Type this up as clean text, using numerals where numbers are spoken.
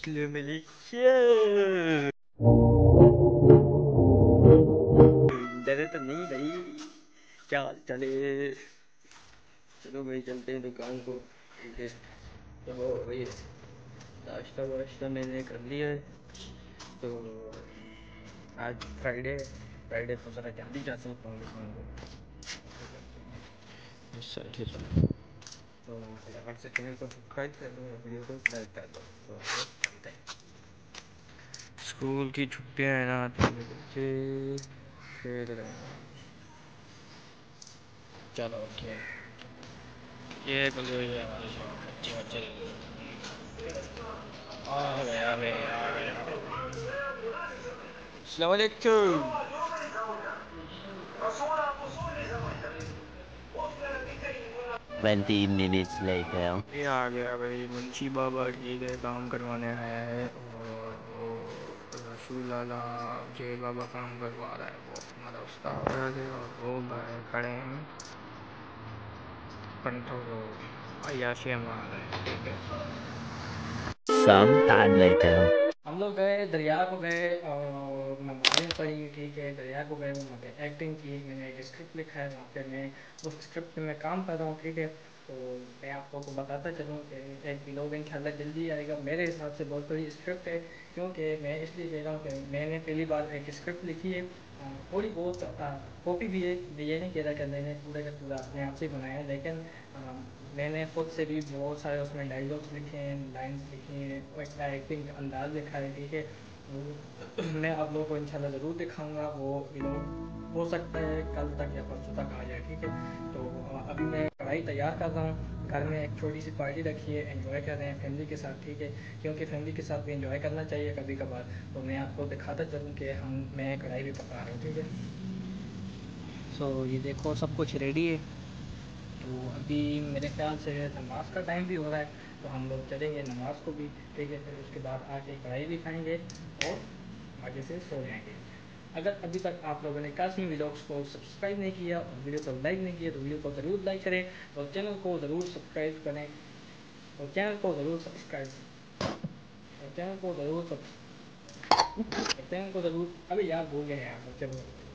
Le militia डरे तो नहीं भाई। क्या चले, चलो भाई चलते हैं दुकान को। ठीक है, चलो भाई, नाश्ता वाश्ता मैंने कर लिया है। तो आज फ्राइडे, फ्राइडे को ज़रा जल्दी जा सकता हूँ दुकान को। अच्छा ठीक है, तो अगर से चैनल को सब्सक्राइब कर दो, वीडियो को लाइक कर दो। तो चलते हैं। स्कूल की छुट्टियां हैं ना, तो बच्चे खेल रहे हैं। चलो ओके, ये बोलो ये हमारे बच्चे बच्चे आ गया भाई, आ गया। अस्सलाम वालेकुम। 20 minutes later. ये आ गया भाई, मुंशी बाबा ठीक है काम करवाने आया है। और वो रसूल लाला जय बाबा काम करवा रहा है, वो हमारा उस्ताद है। और वो भाई खड़े हैं कंट्रोल, अयाशी मार रहे हैं। ठीक है, Some time later. हम लोग गए दरिया को गए और नमाज़ें पढ़ी। ठीक है, दरिया को गए, वहाँ पे एक्टिंग की। मैंने एक स्क्रिप्ट लिखा है, वहाँ पे मैं उस स्क्रिप्ट पे मैं काम कर रहा हूँ। ठीक है, तो मैं आप लोगों को बताता चलूँ कि एक विलोग इंशाल्लाह जल्दी आएगा। मेरे हिसाब से बहुत बड़ी स्क्रिप्ट है, क्योंकि मैं इसलिए कह रहा हूँ कि मैंने पहली बार एक स्क्रिप्ट लिखी है। थोड़ी बहुत कॉपी भी है, मैं ये नहीं कह रहा कि मैंने पूरा का पूरा अपने आप से बनाया है, लेकिन मैंने खुद से भी बहुत सारे उसमें डायलॉग्स लिखे हैं, लाइन्स लिखी हैं, एक एक्टिंग अंदाज लिखा है। ठीक है, तो मैं आप लोगों को इंशाल्लाह ज़रूर दिखाऊंगा। वो हो सकता है कल तक या परसों तक आ जाए। ठीक है, तो अभी मैं कढ़ाई तैयार कर रहा हूँ। घर में एक छोटी सी पार्टी रखी है, एंजॉय कर रहे हैं फैमिली के साथ। ठीक है, क्योंकि फैमिली के साथ भी एंजॉय करना चाहिए कभी कभार। तो मैं आपको दिखाता चलूँ कि मैं कढ़ाई भी पका रहा हूँ। ठीक है, सो ये देखो सब कुछ रेडी है। तो अभी मेरे ख्याल से नमाज का टाइम भी हो रहा है, तो हम लोग चलेंगे नमाज को भी। ठीक है, फिर उसके बाद आके कढ़ाई भी खाएंगे और आगे से सो जाएंगे। अगर अभी तक आप लोगों ने काश्मीर व्लॉग्स को सब्सक्राइब नहीं किया और वीडियो को लाइक नहीं किया, तो वीडियो को ज़रूर लाइक करें और चैनल को ज़रूर सब्सक्राइब करें। और चैनल को ज़रूर सब्सक्राइब और चैनल को ज़रूर चैनल को ज़रूर, अभी यार भूल गए यार, चलो